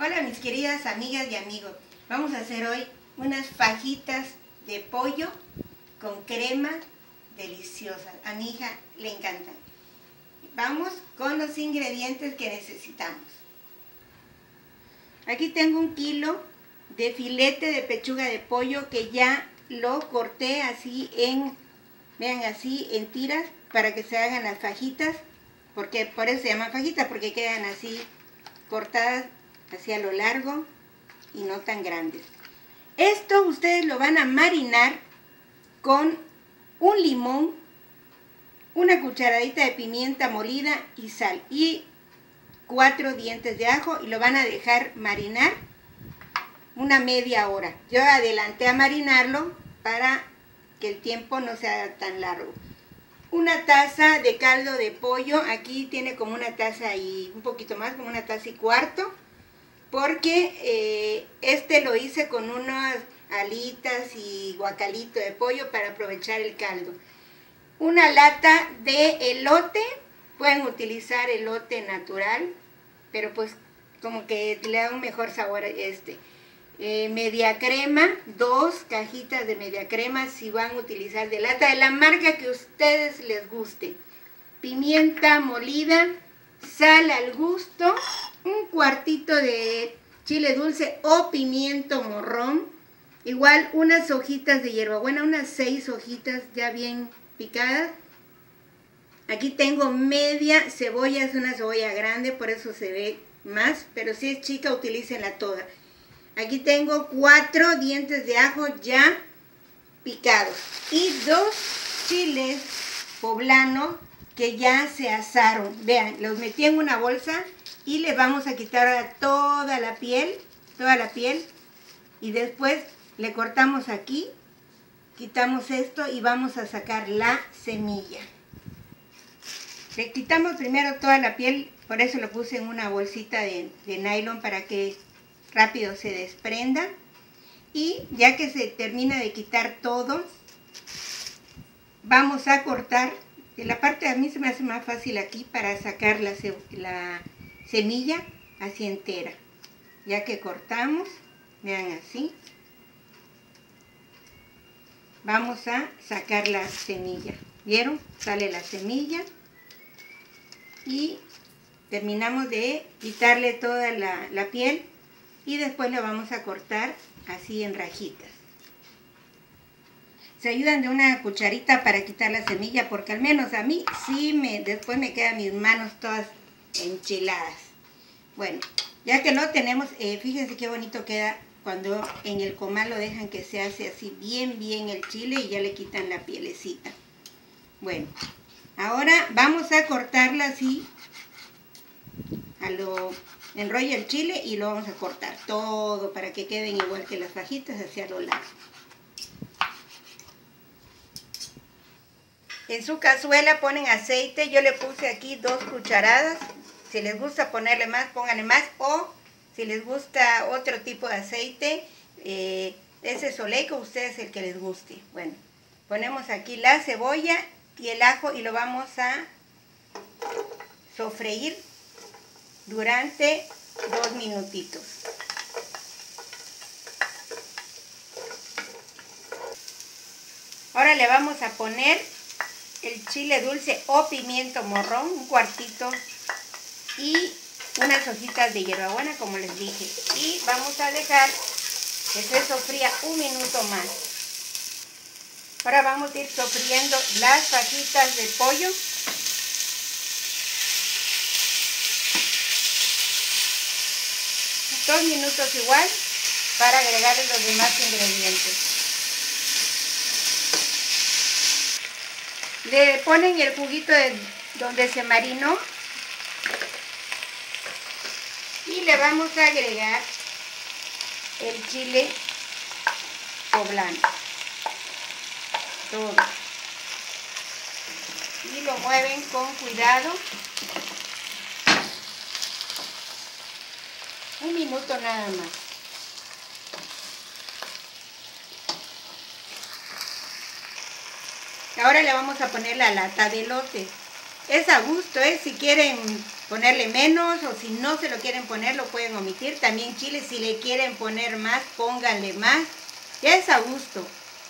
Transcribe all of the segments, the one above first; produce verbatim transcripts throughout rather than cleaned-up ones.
Hola mis queridas amigas y amigos, vamos a hacer hoy unas fajitas de pollo con crema deliciosas. A mi hija le encantan. Vamos con los ingredientes que necesitamos. Aquí tengo un kilo de filete de pechuga de pollo que ya lo corté así en, vean así en tiras para que se hagan las fajitas, porque por eso se llaman fajitas, porque quedan así cortadas hacia lo largo y no tan grandes. Esto ustedes lo van a marinar con un limón, una cucharadita de pimienta molida y sal y cuatro dientes de ajo, y lo van a dejar marinar una media hora. Yo adelanté a marinarlo para que el tiempo no sea tan largo. Una taza de caldo de pollo, aquí tiene como una taza y un poquito más, como una taza y cuarto, porque eh, este lo hice con unas alitas y guacalito de pollo para aprovechar el caldo. Una lata de elote, pueden utilizar elote natural, pero pues como que le da un mejor sabor a este. Eh, media crema, dos cajitas de media crema si van a utilizar de lata, de la marca que a ustedes les guste. Pimienta molida, sal al gusto, un cuartito de chile dulce o pimiento morrón, igual unas hojitas de hierbabuena, unas seis hojitas ya bien picadas. Aquí tengo media cebolla, es una cebolla grande, por eso se ve más, pero si es chica utilícenla toda. Aquí tengo cuatro dientes de ajo ya picados y dos chiles poblanos que ya se asaron. Vean, los metí en una bolsa y le vamos a quitar toda la piel, toda la piel, y después le cortamos aquí, quitamos esto y vamos a sacar la semilla. Le quitamos primero toda la piel, por eso lo puse en una bolsita de, de nylon para que rápido se desprenda. Y ya que se termina de quitar todo, vamos a cortar. De la parte a mí se me hace más fácil aquí para sacar la, la semilla así entera. Ya que cortamos, vean así, vamos a sacar la semilla. ¿Vieron? Sale la semilla y terminamos de quitarle toda la, la piel y después la vamos a cortar así en rajitas. Se ayudan de una cucharita para quitar la semilla, porque al menos a mí sí me, después me quedan mis manos todas enchiladas. Bueno, ya que lo tenemos, eh, fíjense qué bonito queda cuando en el comal lo dejan que se hace así bien bien el chile y ya le quitan la pielecita. Bueno, ahora vamos a cortarla así, a lo enrolla el chile y lo vamos a cortar todo para que queden igual que las fajitas hacia lo largo. En su cazuela ponen aceite, yo le puse aquí dos cucharadas. Si les gusta ponerle más, pónganle más, o si les gusta otro tipo de aceite, eh, ese Soleico, ustedes el que les guste. Bueno, ponemos aquí la cebolla y el ajo y lo vamos a sofreír durante dos minutitos. Ahora le vamos a poner el chile dulce o pimiento morrón, un cuartito, y unas hojitas de hierbabuena, como les dije. Y vamos a dejar que se sofría un minuto más. Ahora vamos a ir sofriendo las fajitas de pollo. Dos minutos igual para agregarle los demás ingredientes. Le ponen el juguito de donde se marinó y le vamos a agregar el chile poblano, todo, y lo mueven con cuidado. Un minuto nada más. Ahora le vamos a poner la lata de elote. Es a gusto, ¿eh? Si quieren ponerle menos, o si no se lo quieren poner, lo pueden omitir. También chile, si le quieren poner más, pónganle más. Ya es a gusto.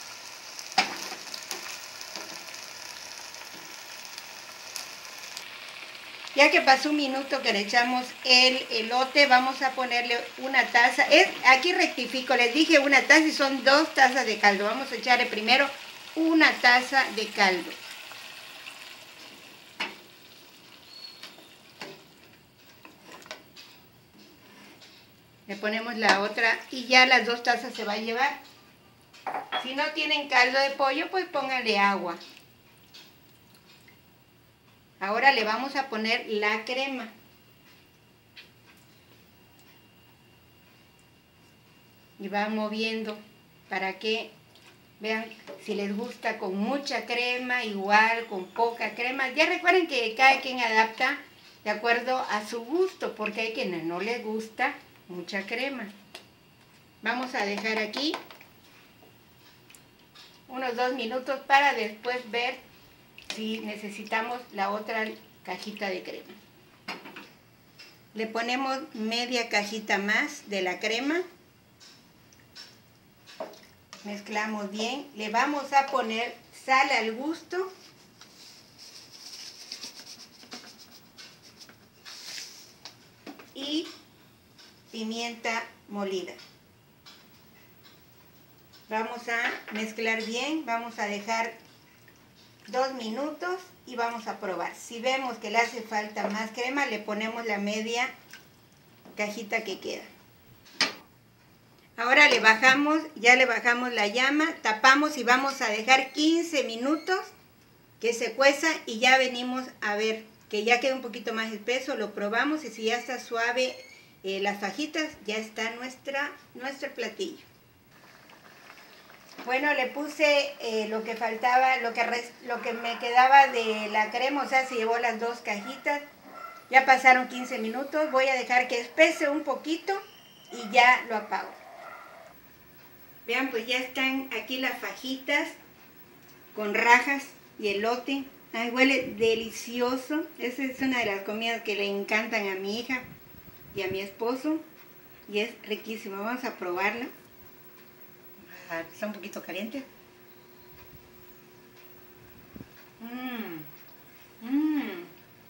Ya que pasó un minuto que le echamos el elote, vamos a ponerle una taza. Es, aquí rectifico, les dije una taza y son dos tazas de caldo. Vamos a echarle primero una taza de caldo. Le ponemos la otra y ya las dos tazas se va a llevar. Si no tienen caldo de pollo, pues pónganle agua. Ahora le vamos a poner la crema. Y van moviendo para que vean si les gusta con mucha crema, igual con poca crema. Ya recuerden que cada quien adapta de acuerdo a su gusto, porque hay quienes no les gusta mucha crema. Vamos a dejar aquí unos dos minutos para después ver si necesitamos la otra cajita de crema. Le ponemos media cajita más de la crema. Mezclamos bien. Le vamos a poner sal al gusto. Y pimienta molida. Vamos a mezclar bien. Vamos a dejar dos minutos y vamos a probar. Si vemos que le hace falta más crema, le ponemos la media cajita que queda. Ahora le bajamos, ya le bajamos la llama, tapamos y vamos a dejar quince minutos que se cueza y ya venimos a ver que ya queda un poquito más espeso, lo probamos y si ya está suave eh, las fajitas, ya está nuestra, nuestro platillo. Bueno, le puse eh, lo que faltaba, lo que, res, lo que me quedaba de la crema, o sea, se llevó las dos cajitas. Ya pasaron quince minutos, voy a dejar que espese un poquito y ya lo apago. Vean, pues ya están aquí las fajitas con rajas y elote. Ay, huele delicioso. Esa es una de las comidas que le encantan a mi hija y a mi esposo. Y es riquísimo. Vamos a probarla. Está un poquito caliente. Mmm. Mmm.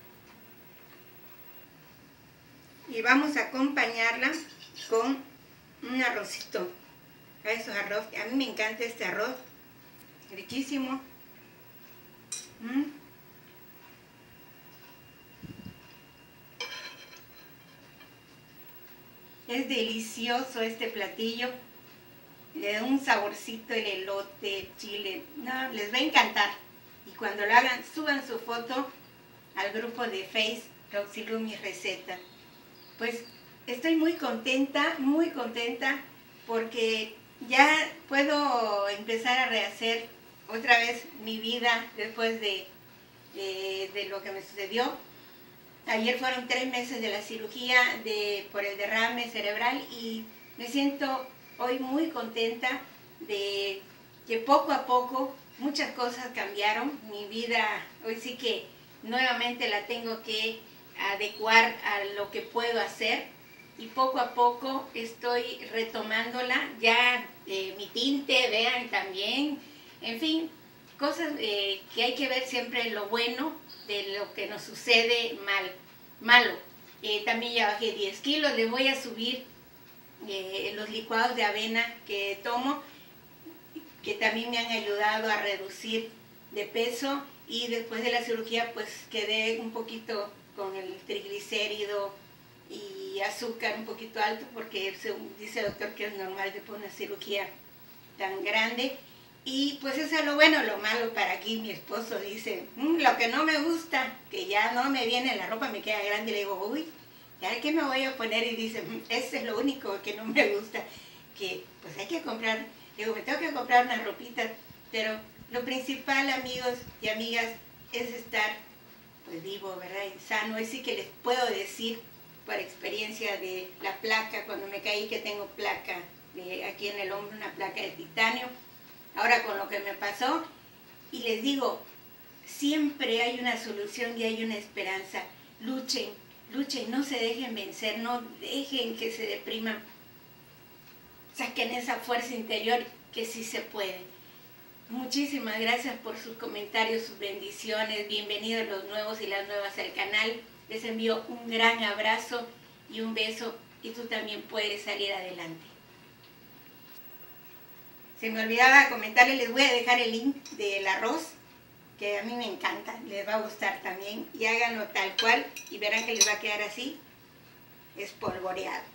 Y vamos a acompañarla con un arrocito. A esos arroz. A mí me encanta este arroz. Riquísimo. Mm. Es delicioso este platillo. Le da un saborcito el elote, el chile. No, les va a encantar. Y cuando lo hagan, suban su foto al grupo de Face Roxy Lumi Receta. Pues estoy muy contenta, muy contenta porque ya puedo empezar a rehacer otra vez mi vida después de, de, de lo que me sucedió. Ayer fueron tres meses de la cirugía de, por el derrame cerebral y me siento hoy muy contenta de que poco a poco muchas cosas cambiaron. Mi vida hoy sí que nuevamente la tengo que adecuar a lo que puedo hacer y poco a poco estoy retomándola. Ya eh, mi tinte, vean también, en fin, cosas eh, que hay que ver siempre lo bueno de lo que nos sucede mal, malo. Eh, también ya bajé diez kilos, les voy a subir eh, los licuados de avena que tomo, que también me han ayudado a reducir de peso, y después de la cirugía pues quedé un poquito con el triglicérido y azúcar un poquito alto porque según dice el doctor que es normal después de una cirugía tan grande. Y pues eso es lo bueno. Lo malo para aquí mi esposo dice, mmm, lo que no me gusta, que ya no me viene la ropa, me queda grande, y le digo, uy, ¿ya qué me voy a poner? Y dice, mmm, eso es lo único que no me gusta, que pues hay que comprar, digo, me tengo que comprar unas ropitas, pero lo principal, amigos y amigas, es estar pues vivo, ¿verdad? Y sano. Y sí que les puedo decir por experiencia de la placa, cuando me caí, que tengo placa de aquí en el hombro, una placa de titanio. Ahora con lo que me pasó, y les digo, siempre hay una solución y hay una esperanza. Luchen, luchen, no se dejen vencer, no dejen que se depriman. Saquen esa fuerza interior que sí se puede. Muchísimas gracias por sus comentarios, sus bendiciones. Bienvenidos los nuevos y las nuevas al canal. Les envío un gran abrazo y un beso, y tú también puedes salir adelante. Se me olvidaba comentarles, les voy a dejar el link del arroz, que a mí me encanta, les va a gustar también, y háganlo tal cual y verán que les va a quedar así, espolvoreado.